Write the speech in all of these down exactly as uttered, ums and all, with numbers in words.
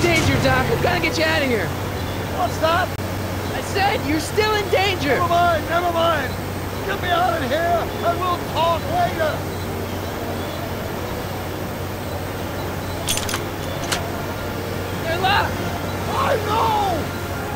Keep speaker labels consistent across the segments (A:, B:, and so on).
A: danger, Doc. We've got to get you out of here.
B: What's that?
A: I said you're still in danger.
B: Never mind, never mind. Get me out of here, and we'll talk later.
A: They're locked.
B: I know!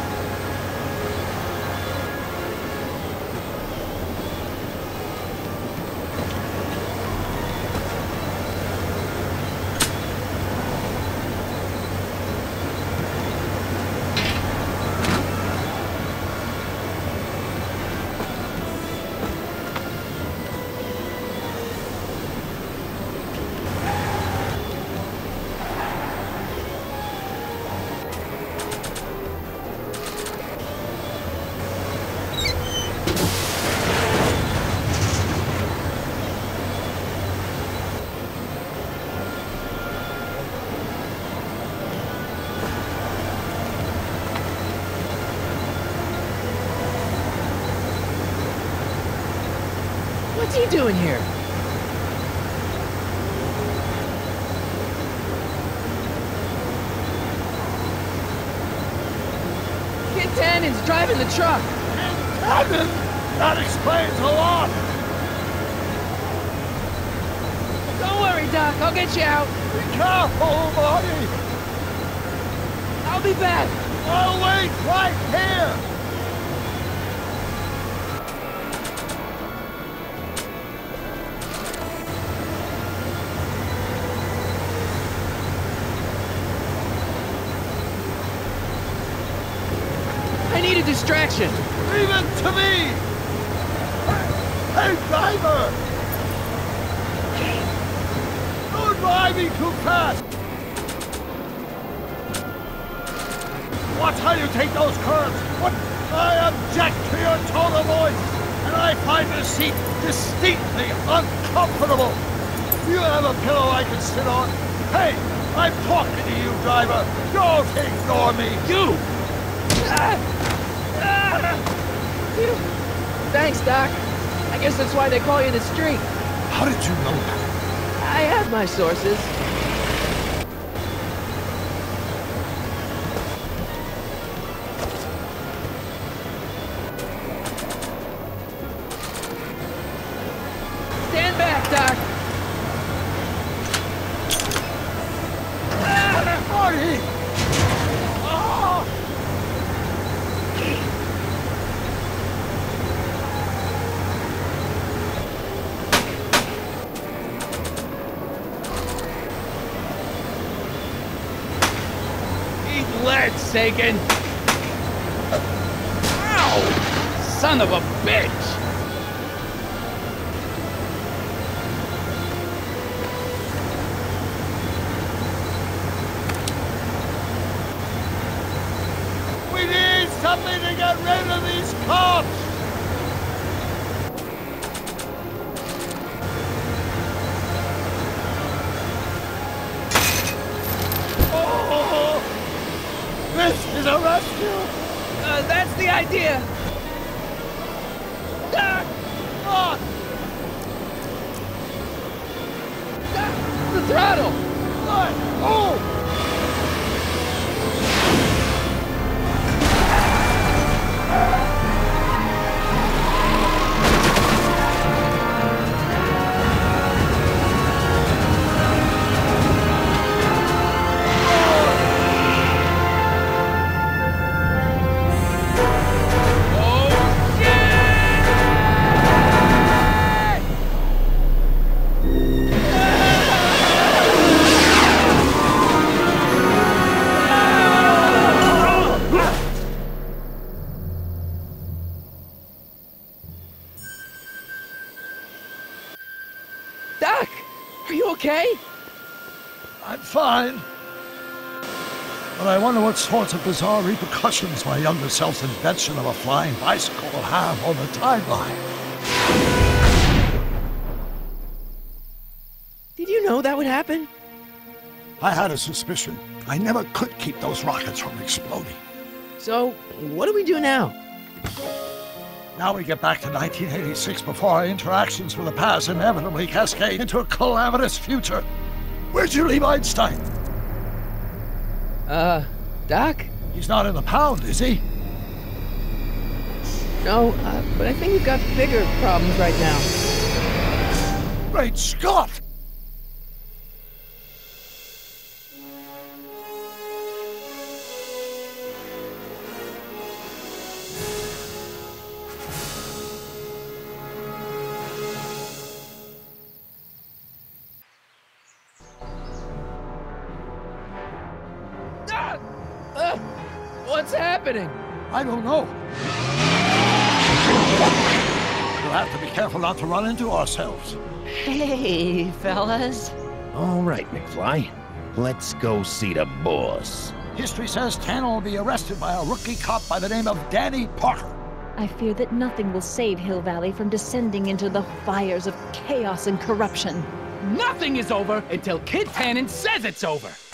A: What's he doing here? Kid Tannen's driving the truck.
B: Tannen? That explains a lot.
A: Don't worry, Doc. I'll get you out.
B: Be careful, buddy.
A: I'll be back.
B: I'll wait right here.
A: I need a distraction.
B: Leave it to me! Hey, driver! Don't drive me too fast! Watch how you take those curves! What? I object to your tone of voice! And I find this seat distinctly uncomfortable! Do you have a pillow I can sit on? Hey, I'm talking to you, driver! Don't ignore me!
A: You! Ah! Ah! Thanks, Doc. I guess that's why they call you the Streak.
B: How did you know that?
A: I have my sources. Stand back, Doc.
B: Ah, Marty! Ah!
C: Eat lead, Sagan! Ow! Son of a bitch!
B: We need something to get rid of these cops! Oh! This is a rescue!
A: Uh, that's the idea. Doc!
B: What?
A: Doc! The throttle!
B: What? Oh!
A: Doc! Are you okay?
B: I'm fine. But I wonder what sorts of bizarre repercussions my younger self's invention of a flying bicycle will have on the timeline.
A: Did you know that would happen?
B: I had a suspicion. I never could keep those rockets from exploding.
A: So, what do we do now?
B: Now we get back to nineteen eighty-six before our interactions with the past inevitably cascade into a calamitous future. Where'd you leave Einstein?
A: Uh, Doc?
B: He's not in the pound, is he?
A: No, uh, but I think we've got bigger problems right now.
B: Great Scott!
A: Ah! Uh, what's happening?
B: I don't know. We'll have to be careful not to run into ourselves.
D: Hey, fellas.
E: All right, McFly. Let's go see the boss.
B: History says Tanner will be arrested by a rookie cop by the name of Danny Parker.
D: I fear that nothing will save Hill Valley from descending into the fires of chaos and corruption.
C: Nothing is over until Kid Tannen says it's over.